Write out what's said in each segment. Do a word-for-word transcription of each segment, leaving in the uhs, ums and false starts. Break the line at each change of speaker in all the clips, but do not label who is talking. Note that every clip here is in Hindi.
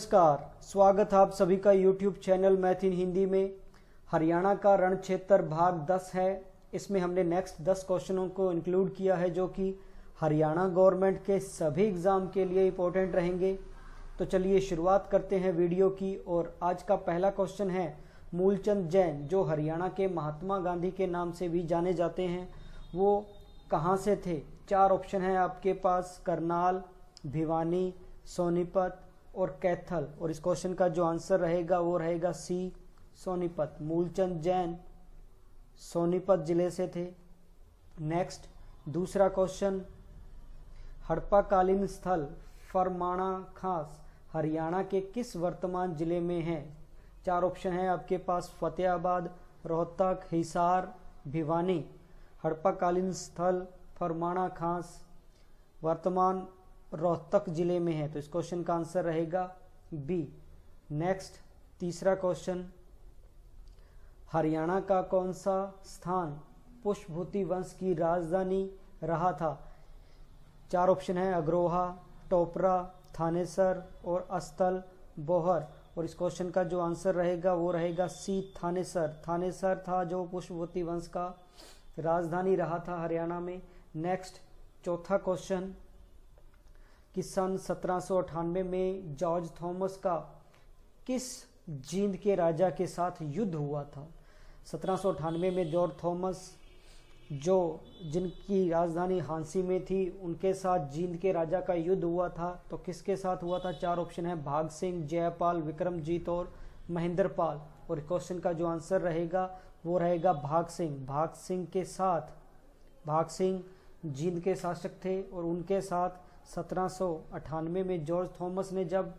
नमस्कार, स्वागत है आप सभी का YouTube channel math in Hindi में। हरियाणा का रण क्षेत्र भाग दस है। इसमें हमने नेक्स्ट दस क्वेश्चनों को इंक्लूड किया है जो कि हरियाणा गवर्नमेंट के सभी एग्ज़ाम के लिए इम्पोर्टेंट रहेंगे। तो चलिए शुरुआत करते हैं वीडियो की। और आज का पहला क्वेश्चन है, मूलचंद जैन जो हरियाणा के महात्मा गांधी के नाम से भी जाने जाते हैं, वो कहाँ से थे? चार ऑप्शन है आपके पास, करनाल, भिवानी, सोनीपत और कैथल। और इस क्वेश्चन का जो आंसर रहेगा वो रहेगा सी, सोनीपत। मूलचंद जैन सोनीपत जिले से थे। नेक्स्ट दूसरा क्वेश्चन, हड़प्पाकालीन स्थल फरमाणा खास हरियाणा के किस वर्तमान जिले में है? चार ऑप्शन है आपके पास, फतेहाबाद, रोहतक, हिसार, भिवानी। हड़प्पाकालीन स्थल फरमाणा खास वर्तमान रोहतक जिले में है, तो इस क्वेश्चन का आंसर रहेगा बी। नेक्स्ट तीसरा क्वेश्चन, हरियाणा का कौन सा स्थान पुष्पभूति वंश की राजधानी रहा था? चार ऑप्शन है, अग्रोहा, टोपरा, थानेसर और अस्थल बोहर। और इस क्वेश्चन का जो आंसर रहेगा वो रहेगा सी, थानेसर। थानेसर था जो पुष्पभूति वंश का राजधानी रहा था हरियाणा में। नेक्स्ट चौथा क्वेश्चन, कि सन सत्रह सौ अट्ठानवे में जॉर्ज थॉमस का किस जींद के राजा के साथ युद्ध हुआ था? सत्रह सौ अट्ठानवे में जॉर्ज थॉमस जो जिनकी राजधानी हांसी में थी, उनके साथ जींद के राजा का युद्ध हुआ था। तो किसके साथ हुआ था? चार ऑप्शन है, भाग सिंह, जयपाल, विक्रमजीत और महेंद्रपाल। और क्वेश्चन का जो आंसर रहेगा वो रहेगा भाग सिंह। भाग सिंह के साथ, भाग सिंह जींद के शासक थे और उनके साथ सत्रह सौ अट्ठानवे में जॉर्ज थॉमस ने जब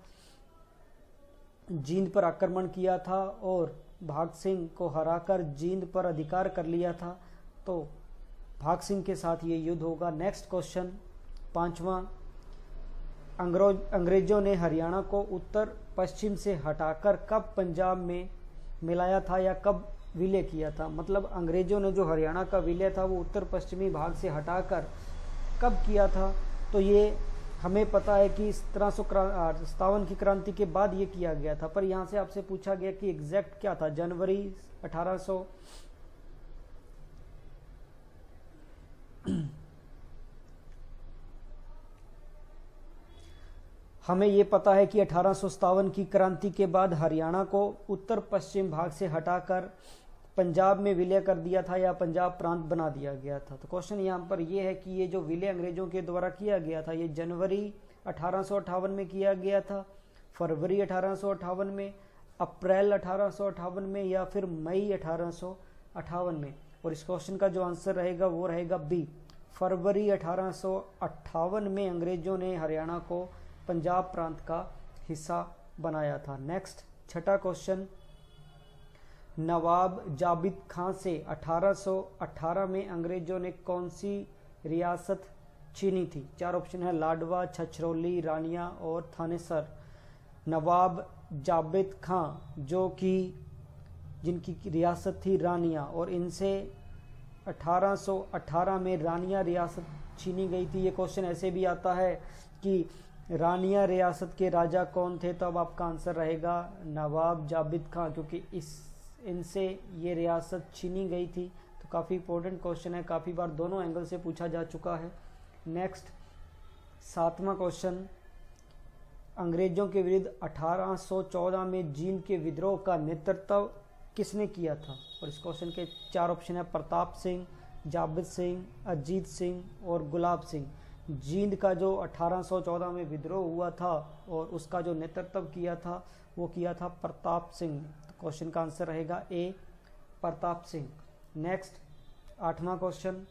जींद पर आक्रमण किया था और भाग सिंह को हराकर जींद पर अधिकार कर लिया था, तो भाग सिंह के साथ ये युद्ध होगा। नेक्स्ट क्वेश्चन पांचवा, अंग्रेजों ने हरियाणा को उत्तर पश्चिम से हटाकर कब पंजाब में मिलाया था या कब विलय किया था? मतलब अंग्रेजों ने जो हरियाणा का विलय था वो उत्तर पश्चिमी भाग से हटाकर कब किया था? तो ये हमें पता है कि सत्रह सौ सत्तावन की क्रांति के बाद ये किया गया था, पर यहाँ से आपसे पूछा गया कि एग्जैक्ट क्या था। जनवरी अठारह सौ हमें ये पता है कि अठारह सौ सत्तावन की क्रांति के बाद हरियाणा को उत्तर पश्चिम भाग से हटाकर पंजाब में विलय कर दिया था या पंजाब प्रांत बना दिया गया था। तो क्वेश्चन यहाँ पर यह है कि ये जो विलय अंग्रेजों के द्वारा किया गया था, ये जनवरी अठारह सौ अट्ठावन में किया गया था, फरवरी अठारह सौ अट्ठावन में, अप्रैल अठारह सौ अट्ठावन में या फिर मई अठारह सौ अट्ठावन में? और इस क्वेश्चन का जो आंसर रहेगा वो रहेगा बी, फरवरी अठारह सौ अट्ठावन में अंग्रेजों ने हरियाणा को पंजाब प्रांत का हिस्सा बनाया था। नेक्स्ट छठा क्वेश्चन, नवाब जाबित खां से अठारह सौ अठारह में अंग्रेजों ने कौन सी रियासत छीनी थी? चार ऑप्शन है, लाडवा, छछरौली, रानिया और थानेसर। नवाब जाबित खां जो कि जिनकी रियासत थी रानिया, और इनसे अठारह सौ अठारह में रानिया रियासत छीनी गई थी। ये क्वेश्चन ऐसे भी आता है कि रानिया रियासत के राजा कौन थे, तो अब आपका आंसर रहेगा नवाब जाबित खां, क्योंकि इस इनसे ये रियासत छीनी गई थी। तो काफ़ी इंपॉर्टेंट क्वेश्चन है, काफ़ी बार दोनों एंगल से पूछा जा चुका है। नेक्स्ट सातवां क्वेश्चन, अंग्रेजों के विरुद्ध अठारह सौ चौदह में जींद के विद्रोह का नेतृत्व किसने किया था? और इस क्वेश्चन के चार ऑप्शन है, प्रताप सिंह, जाबित सिंह, अजीत सिंह और गुलाब सिंह। जींद का जो अठारह सौ चौदह में विद्रोह हुआ था और उसका जो नेतृत्व किया था वो किया था प्रताप सिंह। क्वेश्चन का आंसर रहेगा ए, प्रताप सिंह। नेक्स्ट आठवां क्वेश्चन,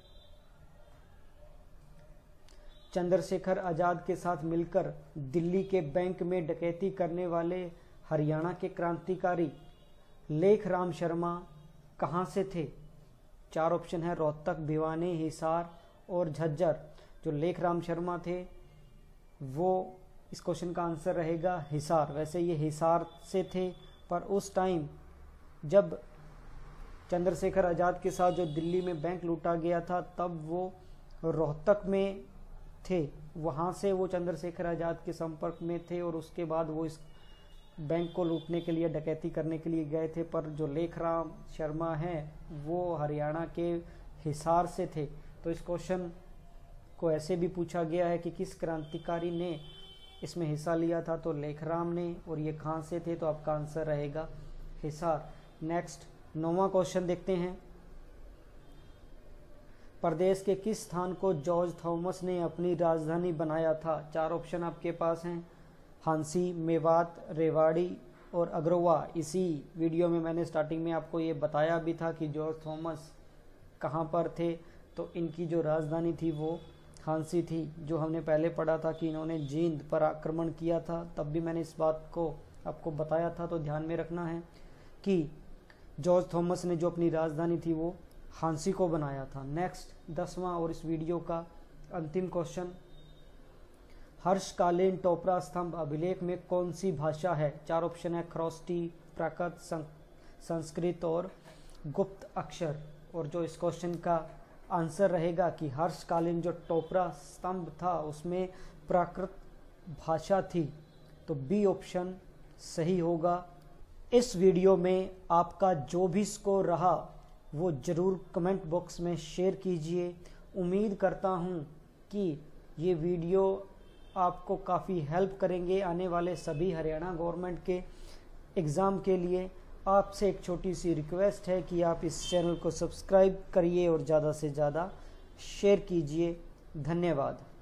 चंद्रशेखर आजाद के साथ मिलकर दिल्ली के बैंक में डकैती करने वाले हरियाणा के क्रांतिकारी लेखराम शर्मा कहाँ से थे? चार ऑप्शन है, रोहतक, भिवानी, हिसार और झज्जर। जो लेखराम शर्मा थे वो, इस क्वेश्चन का आंसर रहेगा हिसार। वैसे ये हिसार से थे, पर उस टाइम जब चंद्रशेखर आज़ाद के साथ जो दिल्ली में बैंक लूटा गया था तब वो रोहतक में थे, वहाँ से वो चंद्रशेखर आज़ाद के संपर्क में थे और उसके बाद वो इस बैंक को लूटने के लिए, डकैती करने के लिए गए थे, पर जो लेखराम शर्मा हैं वो हरियाणा के हिसार से थे। तो इस क्वेश्चन को ऐसे भी पूछा गया है कि किस क्रांतिकारी ने इसमें हिस्सा लिया था, तो लेखराम ने, और ये कहाँ से थे, तो आपका आंसर रहेगा हिसार। नेक्स्ट नौवां क्वेश्चन देखते हैं। प्रदेश के किस स्थान को जॉर्ज थॉमस ने अपनी राजधानी बनाया था? चार ऑप्शन आपके पास हैं, हांसी, मेवात, रेवाड़ी और अग्रवा। इसी वीडियो में मैंने स्टार्टिंग में आपको ये बताया भी था कि जॉर्ज थॉमस कहाँ पर थे, तो इनकी जो राजधानी थी वो हांसी थी। जो हमने पहले पढ़ा था कि इन्होंने जींद पर आक्रमण किया था, तब भी मैंने इस बात को आपको बताया था, तो ध्यान में रखना है कि जॉर्ज थॉमस ने जो अपनी राजधानी थी वो हांसी को बनाया था। नेक्स्ट दसवां और इस वीडियो का अंतिम क्वेश्चन, हर्षकालीन टोपरा स्तंभ अभिलेख में कौन सी भाषा है? चार ऑप्शन है, खरोष्टी, प्राकृत, संस्कृत और गुप्त अक्षर। और जो इस क्वेश्चन का आंसर रहेगा कि हर्षकालीन जो टोपरा स्तंभ था उसमें प्राकृत भाषा थी, तो बी ऑप्शन सही होगा। इस वीडियो में आपका जो भी स्कोर रहा वो ज़रूर कमेंट बॉक्स में शेयर कीजिए। उम्मीद करता हूँ कि ये वीडियो आपको काफ़ी हेल्प करेंगे आने वाले सभी हरियाणा गवर्नमेंट के एग्ज़ाम के लिए। आपसे एक छोटी सी रिक्वेस्ट है कि आप इस चैनल को सब्सक्राइब करिए और ज़्यादा से ज़्यादा शेयर कीजिए। धन्यवाद।